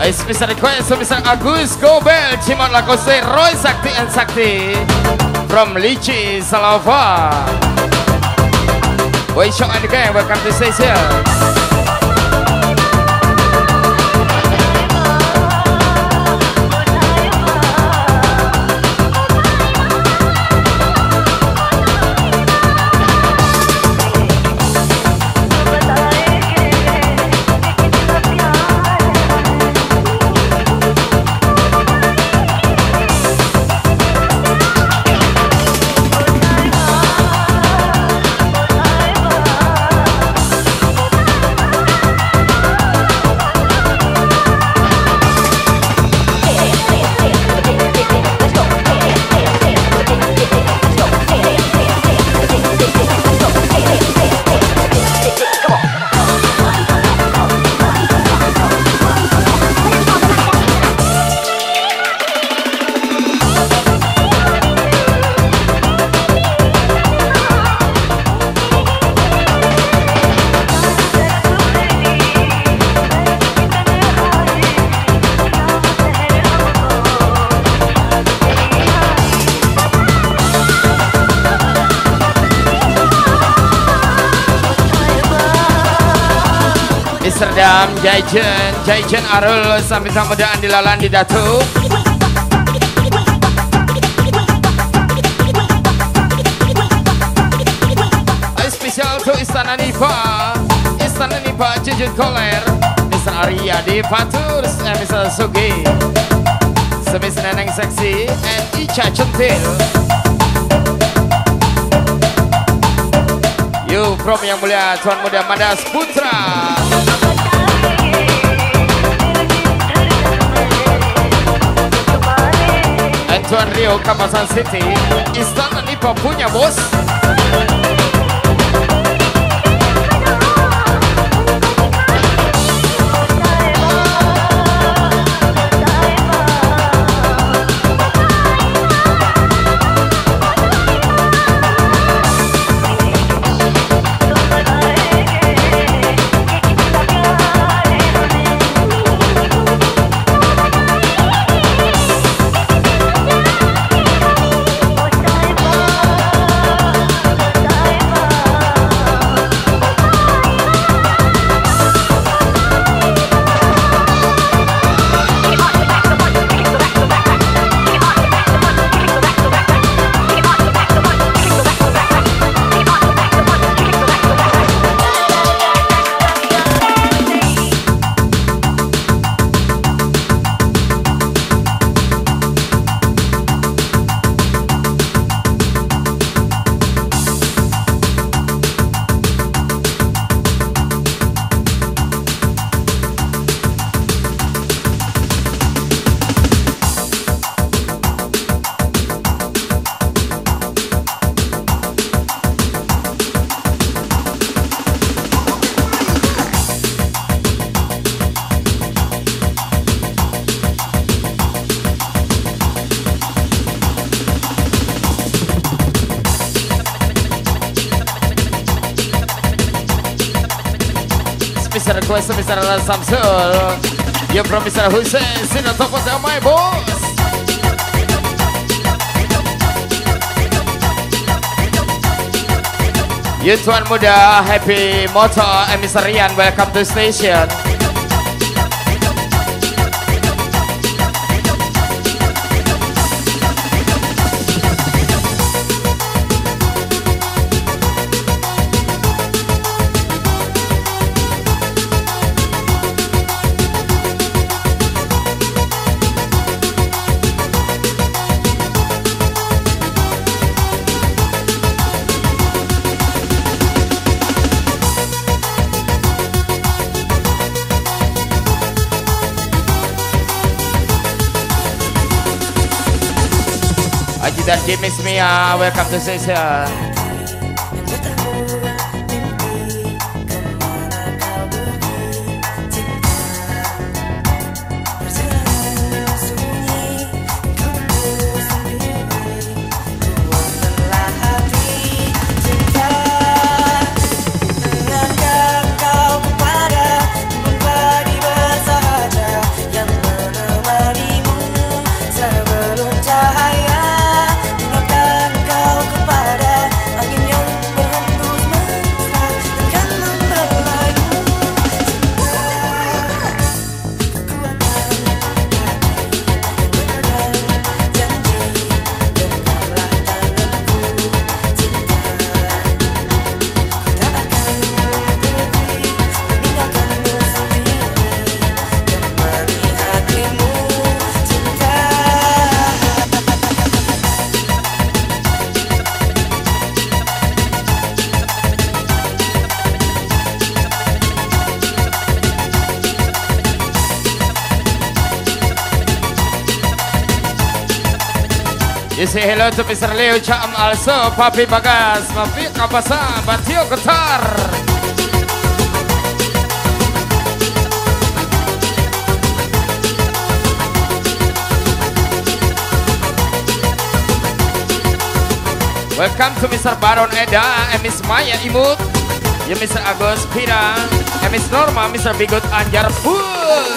Special request to Mr. Agus Gobel, Cimot Lakose, Roy Sakti and Sakti from Lichi, Salava. Wei Shong and the gang, welcome to station. Serdam, Jaijen Arul, sambil muda Andi Lalan di Datu. Spesial untuk Istana Nipa, Jujun Koler, Mr. Arya di Fatur, Mr. Sugi, Semis Neneng Seksi, and Ica Centil. Yuk, prom yang mulia Tuan Muda Madas Putra. Tuan Rio Kapasan City, Istana Nipa punya bos. Mr. Request, Mr. Samsul, you from Mr. Hussein, sing on top of the my boss. You Tuan Muda, Happy Motor, and Mr. Rian, welcome to station. Dan Jimis Mia, welcome to station. Yang You say hello to Mr. Leo Cham also, Papi Bagas, Papi Kapasa, Batio Qatar. Welcome to Mr. Baron Eda and Miss Maya Imut, ya Mr. Agus Pira, and Miss Norma, Mr. Bigot Anjar Full.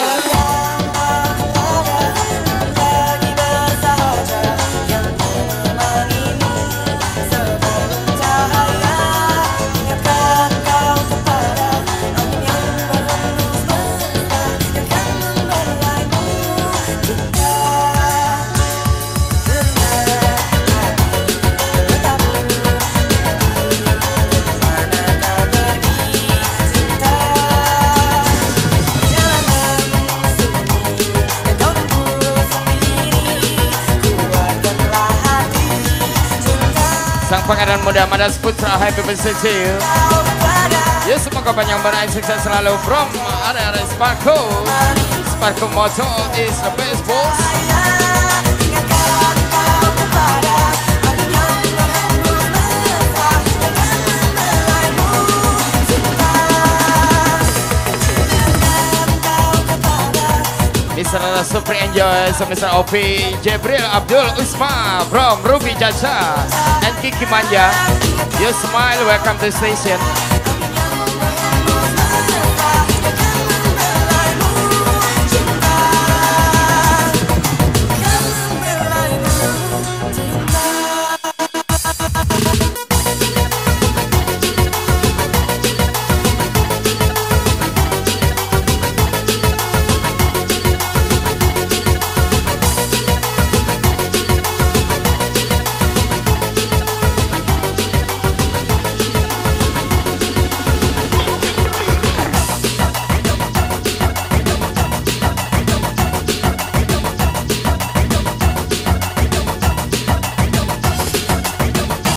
Sang Pangeran Muda Madas Putra, happy birthday to you. Ya semoga panjang berani sukses selalu from area Sparko. Sparko motto is the best boss. Mr. Super Enjoy, so Mr. Opi, Jibril Abdul Usma from Ruby Jaja and Kiki Manja. You smile, welcome to the station.